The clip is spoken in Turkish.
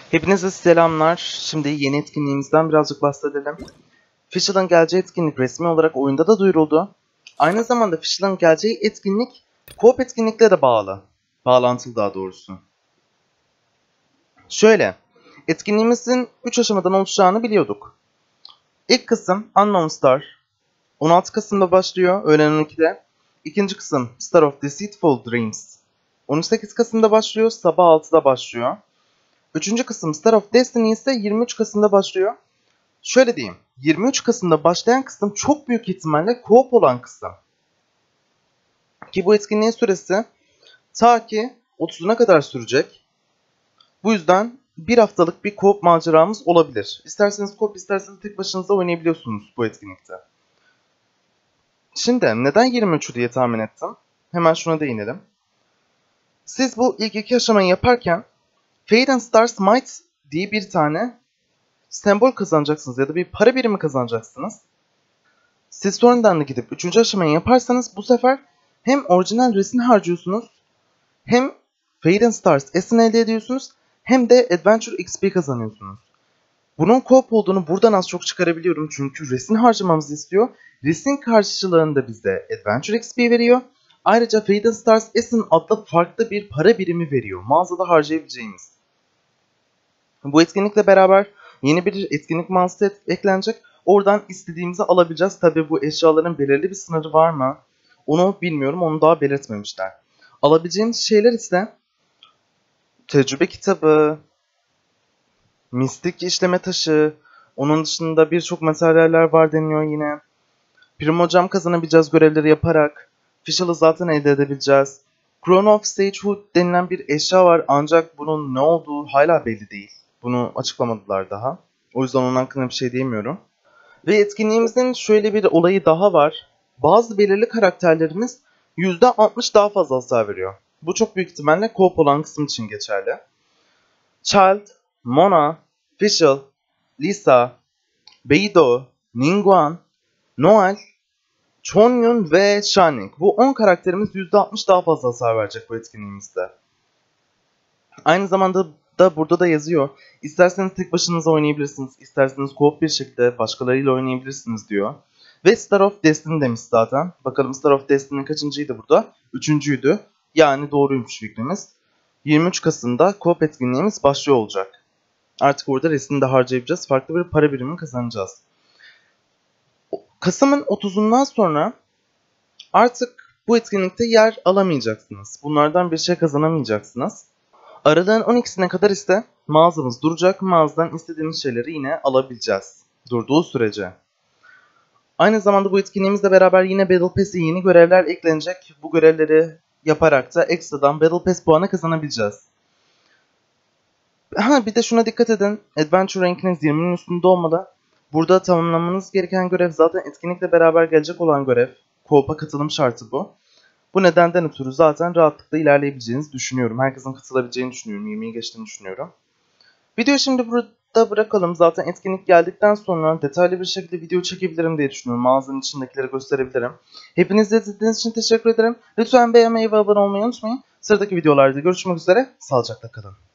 Hepinize selamlar. Şimdi yeni etkinliğimizden birazcık bahsedelim. Fischl'ın geleceği etkinlik resmi olarak oyunda da duyuruldu. Aynı zamanda Fischl'ın geleceği etkinlik co-op etkinlikle de bağlantılı daha doğrusu. Şöyle, etkinliğimizin 3 aşamadan oluşacağını biliyorduk. İlk kısım Unknown Star, 16 Kasım'da başlıyor, öğlen 12'de. İkinci kısım Star of Deceitful Dreams, 18 Kasım'da başlıyor, sabah 6'da başlıyor. Üçüncü kısım Star of Destiny ise 23 Kasım'da başlıyor. Şöyle diyeyim, 23 Kasım'da başlayan kısım çok büyük ihtimalle co-op olan kısım. Ki bu etkinliğin süresi ta ki 30'una kadar sürecek. Bu yüzden bir haftalık bir co-op maceramız olabilir. İsterseniz co-op, isterseniz tek başınıza oynayabiliyorsunuz bu etkinlikte. Şimdi neden 23 diye tahmin ettim? Hemen şuna değinelim. Siz bu ilk iki aşamayı yaparken Fate and Stars Might diye bir tane sembol kazanacaksınız ya da bir para birimi kazanacaksınız. Siz sonradan da gidip 3. aşamayı yaparsanız bu sefer hem orijinal resin harcıyorsunuz, hem Fate and Stars Esin elde ediyorsunuz, hem de Adventure XP kazanıyorsunuz. Bunun co-op olduğunu buradan az çok çıkarabiliyorum çünkü resin harcamamızı istiyor. Resin karşılığında bize Adventure XP veriyor. Ayrıca Fate and Stars Esin adlı farklı bir para birimi veriyor. Mağazada harcayabileceğimiz. Bu etkinlikle beraber yeni bir etkinlik mağazası eklenecek. Oradan istediğimizi alabileceğiz. Tabi bu eşyaların belirli bir sınırı var mı? Onu bilmiyorum. Onu daha belirtmemişler. Alabileceğimiz şeyler ise tecrübe kitabı, mistik işleme taşı, onun dışında birçok materyaller var deniyor yine. Primocam kazanabileceğiz görevleri yaparak. Fischl'ı zaten elde edebileceğiz. Crown of Sagehood denilen bir eşya var ancak bunun ne olduğu hala belli değil. Bunu açıklamadılar daha. O yüzden onun hakkında bir şey diyemiyorum. Ve etkinliğimizin şöyle bir olayı daha var. Bazı belirli karakterlerimiz %60 daha fazla hasar veriyor. Bu çok büyük ihtimalle co-op olan kısım için geçerli. Child, Mona, Fischl, Lisa, Beidou, Ningguang, Noel, Chongyun ve Shining. Bu 10 karakterimiz %60 daha fazla hasar verecek bu etkinliğimizde. Aynı zamanda da burada da yazıyor. İsterseniz tek başınıza oynayabilirsiniz. İsterseniz co-op bir şekilde başkalarıyla oynayabilirsiniz diyor. Ve Star of Destiny demiş zaten. Bakalım Star of Destiny kaçıncıydı burada? Üçüncüydü. Yani doğruymuş fikrimiz. 23 Kasım'da co-op etkinliğimiz başlıyor olacak. Artık orada resmini de harcayabileceğiz. Farklı bir para birimi kazanacağız. Kasım'ın 30'undan sonra artık bu etkinlikte yer alamayacaksınız. Bunlardan bir şey kazanamayacaksınız. Aralığın 12'sine kadar ise mağazamız duracak. Mağazadan istediğimiz şeyleri yine alabileceğiz. Durduğu sürece. Aynı zamanda bu etkinliğimizle beraber yine Battle Pass'e yeni görevler eklenecek. Bu görevleri yaparak da ekstradan Battle Pass puanı kazanabileceğiz. Bir de şuna dikkat edin. Adventure rankiniz 20'nin üstünde olmalı. Burada tamamlamanız gereken görev zaten etkinlikle beraber gelecek olan görev. Co-op'a katılım şartı bu. Bu nedenden ötürü zaten rahatlıkla ilerleyebileceğinizi düşünüyorum. Herkesin katılabileceğini düşünüyorum. 20'yi geçtiğini düşünüyorum. Videoyu şimdi burada bırakalım. Zaten etkinlik geldikten sonra detaylı bir şekilde video çekebilirim diye düşünüyorum. Mağazanın içindekileri gösterebilirim. Hepinize izlediğiniz için teşekkür ederim. Lütfen beğenmeyi ve abone olmayı unutmayın. Sıradaki videolarda görüşmek üzere. Sağlıcakla kalın.